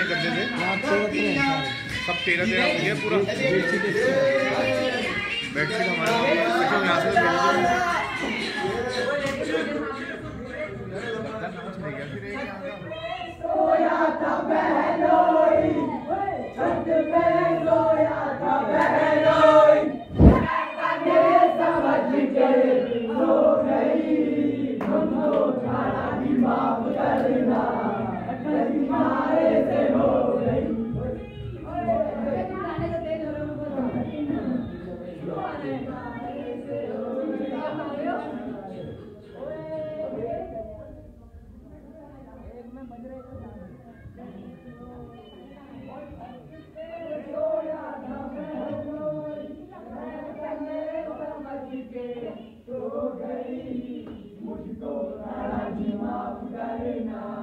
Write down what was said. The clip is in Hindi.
गद्दे थे सब 13 हो गया पूरा। बेडशीट हमारा यहाँ से मुझको राजी माफ करना।